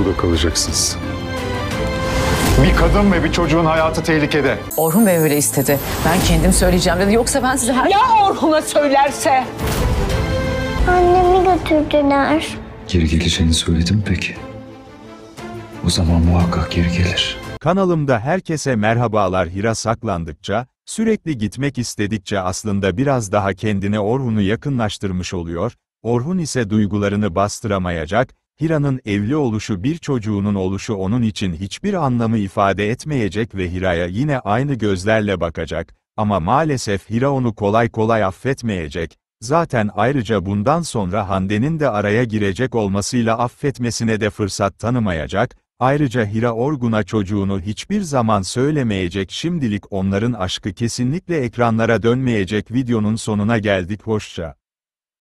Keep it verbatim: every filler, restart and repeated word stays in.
burada kalacaksınız. Bir kadın ve bir çocuğun hayatı tehlikede. Orhun Bey öyle istedi. Ben kendim söyleyeceğim dedi. Yoksa ben size her... Ya Orhun'a söylerse? Annemi götürdüler. Geri geleceğini söyledim peki. O zaman muhakkak geri gelir. Kanalımda herkese merhabalar. Hira saklandıkça, sürekli gitmek istedikçe aslında biraz daha kendine Orhun'u yakınlaştırmış oluyor, Orhun ise duygularını bastıramayacak, Hira'nın evli oluşu bir çocuğunun oluşu onun için hiçbir anlamı ifade etmeyecek ve Hira'ya yine aynı gözlerle bakacak, ama maalesef Hira onu kolay kolay affetmeyecek, zaten ayrıca bundan sonra Hande'nin de araya girecek olmasıyla affetmesine de fırsat tanımayacak. Ayrıca Hira Orgun'a çocuğunu hiçbir zaman söylemeyecek. Şimdilik onların aşkı kesinlikle ekranlara dönmeyecek. Videonun sonuna geldik. Hoşça